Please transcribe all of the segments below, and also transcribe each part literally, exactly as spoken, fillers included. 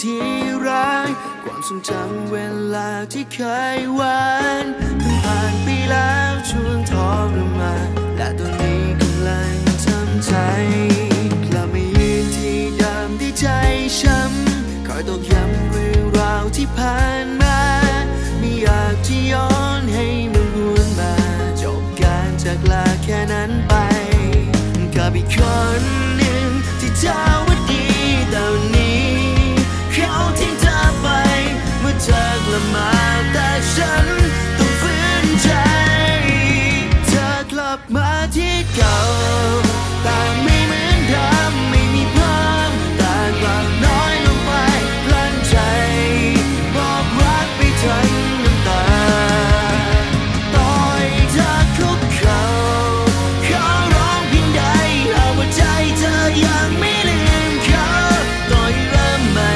ที่รักความทรงจำเวลาที่เคยหวานเพิ่งผ่านไปแล้วช่วงทรมานและตอนนี้กำลังทำใจกลับมายืนที่เดิมที่ใจช้ำคอยตอกย้ำเรื่องราวที่ผ่านมาไม่อยากจะย้อนให้มันหวนมาจบการจากลาแค่นั้นไปกับอีกคนหนึ่งที่เธอว่าดีแต่วันนี้เขาทิ้งเธอไปเมื่อเธอกลับมาแต่ฉันต้องฝืนใจเธอกลับมาที่เก่าแต่ไม่เหมือนเดิมไม่มีเพิ่มแต่กลับน้อยลงไปกลั้นใจบอกรักไปทั้งน้ำตาต่อยเธอคุกเข่าเขาร้องเพียงใดหากว่าใจเธอยังไม่ลืมเขาต่อยเริ่มใหม่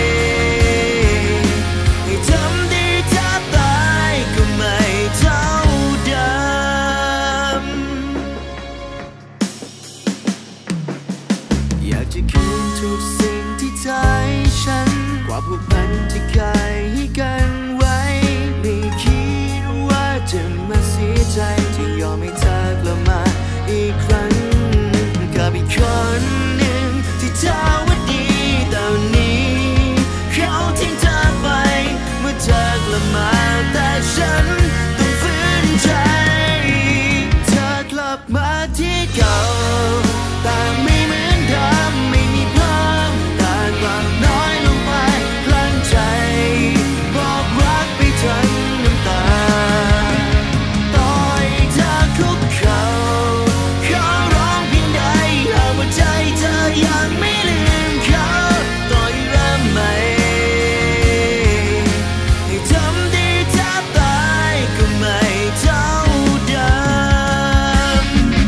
ให้ทำดีแทบตายก็ไม่เท่าเดิมอยากจะคืนทุกสิ่งที่เธอให้ฉันกว่าผูกพันที่เคยให้กันไว้ไม่คิดว่าจะมาเสียใจที่ยอมให้เธอกลับมาอีกครั้งกับอีกคนหนึ่งที่เธอว่าดีแต่วันนี้เขาทิ้งเธอไปเมื่อเธอกลับมาแต่ฉันต้องฝืนใจเธอกลับมาที่เก่าแต่ไม่เหมือนเดิมไม่มีเพิ่มแต่กลับน้อยลงไปกลั้นใจบอกรักไปทั้งน้ำตาต่อยเธอคุกเข่าเขาร้องเพียงใดหากว่าใจเธอยังไม่ลืมเขาต่อยเริ่มใหม่ให้ทำดีแทบตายก็ไม่เท่าเดิม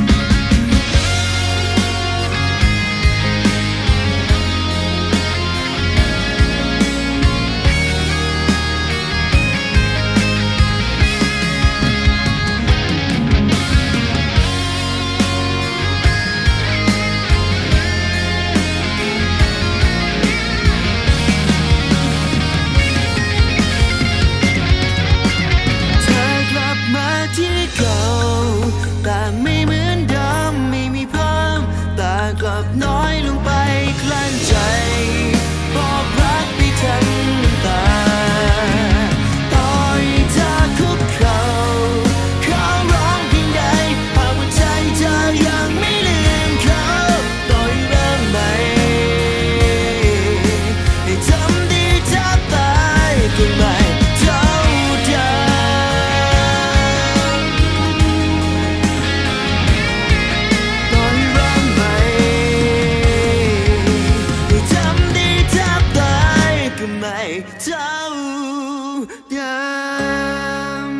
เธอกลับมาที่เก่าแต่ไม่เหมือนเดิมไม่มีเพิ่มแต่กลับน้อยลงไปกลั้นใจบอกรักไปทั้งน้ำตาต่อยเธอคุกเข่าเขาร้องเพียงใดหากว่าใจเธอยังไม่ลืมเขาต่อยเริ่มใหม่ให้ทำดีแทบตายก็ไม่เท่าเดิมต่อยเริ่มใหม่ให้ทำดีแทบตายก็ไม่เท่าเดิม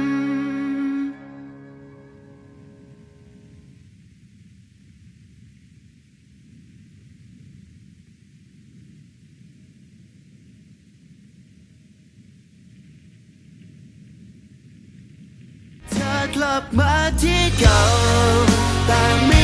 เธอกลับมาที่เก่าแต่ไม่